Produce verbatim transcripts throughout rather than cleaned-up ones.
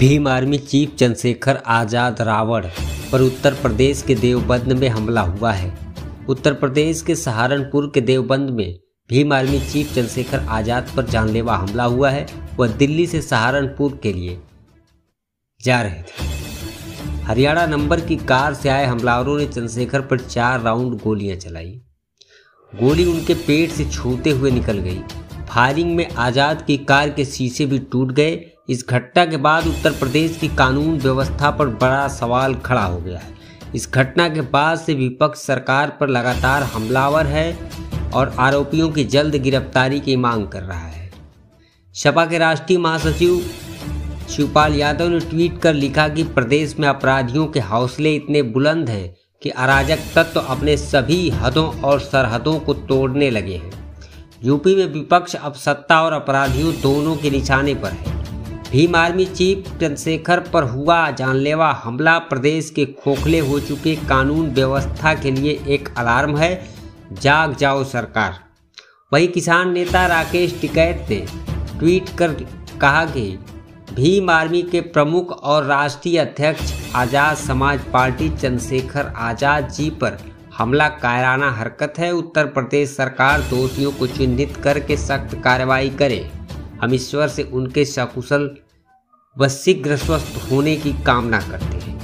Bhim army chief Chandrashekhar Azad Ravan पर उत्तर प्रदेश के देवबंद में हमला हुआ है। उत्तर प्रदेश के सहारनपुर के देवबंद में भीम आर्मी चीफ चंद्रशेखर आज़ाद पर जानलेवा हमला हुआ है। वह दिल्ली से सहारनपुर के लिए जा रहे थे। हरियाणा नंबर की कार से आए हमलावरों ने चंद्रशेखर पर चार राउंड गोलियां चलाई। गोली उनके पेट से छूते हुए निकल गई। फायरिंग में आज़ाद की कार के शीशे भी टूट गए। इस घटना के बाद उत्तर प्रदेश की कानून व्यवस्था पर बड़ा सवाल खड़ा हो गया है। इस घटना के बाद से विपक्ष सरकार पर लगातार हमलावर है और आरोपियों की जल्द गिरफ्तारी की मांग कर रहा है। सपा के राष्ट्रीय महासचिव शिवपाल यादव ने ट्वीट कर लिखा कि प्रदेश में अपराधियों के हौसले इतने बुलंद हैं कि अराजक तत्व तो अपने सभी हदों और सरहदों को तोड़ने लगे हैं। यूपी में विपक्ष अब सत्ता और अपराधियों दोनों के निशाने पर है। भीम आर्मी चीफ चंद्रशेखर पर हुआ जानलेवा हमला प्रदेश के खोखले हो चुके कानून व्यवस्था के लिए एक अलार्म है। जाग जाओ सरकार। वही किसान नेता राकेश टिकैत ने ट्वीट कर कहा कि भीम आर्मी के प्रमुख और राष्ट्रीय अध्यक्ष आज़ाद समाज पार्टी चंद्रशेखर आज़ाद जी पर हमला कायराना हरकत है। उत्तर प्रदेश सरकार दोषियों को चिन्हित करके सख्त कार्रवाई करे। हम ईश्वर से उनके सकुशल व शीघ्र स्वस्थ होने की कामना करते हैं।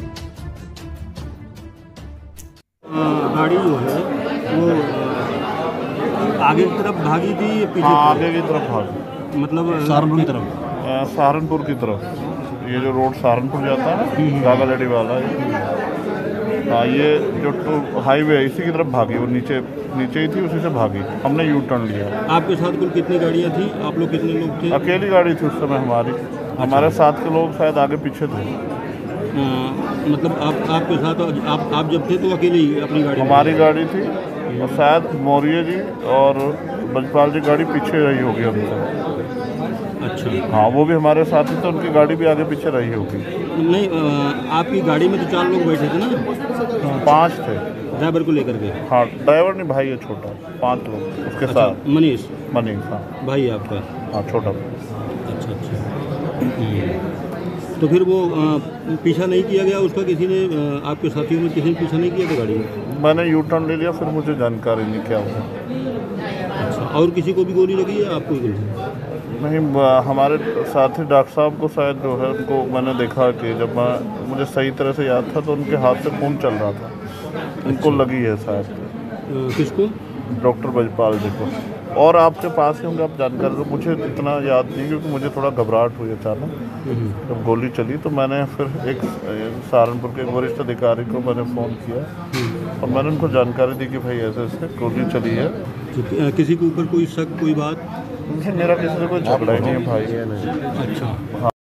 गाड़ी जो है वो आगे की तरफ भागी थी या पीछे? हाँ, आगे की तरफ भागी, मतलब सहारनपुर की तरफ। सहारनपुर की तरफ, ये जो रोड सहारनपुर जाता है ना, गागालड़ी वाला है। हाँ, ये जो टू हाईवे है इसी की तरफ भागी। वो नीचे नीचे ही थी, उसी से भागी। हमने यू टर्न लिया। आपके साथ कुल कितनी गाड़ियाँ थी? आप लोग कितने लोग थे? अकेली गाड़ी थी उस समय हमारी। हमारे साथ के लोग शायद आगे पीछे थे। आ, मतलब आप आपके साथ आप आप जब थे तो अकेले ही अपनी गाड़ी? हमारी गाड़ी थी और शायद मौर्य जी और बजपाल जी गाड़ी पीछे रही होगी हमसे। अच्छा। हाँ, वो भी हमारे साथ ही, तो उनकी गाड़ी भी आगे पीछे रही होगी। नहीं, आ, आपकी गाड़ी में तो चार लोग बैठे थे ना? पाँच थे, ड्राइवर को लेकर के। हाँ, ड्राइवर नहीं, भाई है छोटा। पाँच लोग उसके अच्छा, साथ। मनीष मनीष, हाँ भाई आपका? हाँ, छोटा। अच्छा अच्छा। तो फिर वो आ, पीछा नहीं किया गया उसका? किसी ने आ, आपके साथियों में किसी ने पीछा नहीं किया था गाड़ी में? मैंने यू टर्न ले लिया, फिर मुझे जानकारी नहीं क्या हुआ। अच्छा, और किसी को भी गोली लगी है? आपको गोली नहीं, हमारे साथी डॉक्टर साहब को शायद जो है उनको मैंने देखा कि जब मैं मुझे सही तरह से याद था तो उनके हाथ से खून चल रहा था। उनको लगी है शायद। किसको? डॉक्टर बजपाल जी को। और आपके पास ही होंगे, आप जानकारी दो। मुझे इतना याद नहीं, क्योंकि मुझे थोड़ा घबराहट हुई अचानक जब गोली चली। तो मैंने फिर एक सहारनपुर के वरिष्ठ अधिकारी को मैंने फ़ोन किया और मैंने उनको जानकारी दी कि भाई ऐसे ऐसे गोली चली है। किसी के ऊपर कोई शक, कोई बात? मेरा किसी से कोई झगड़ा ही नहीं है भाई। अच्छा।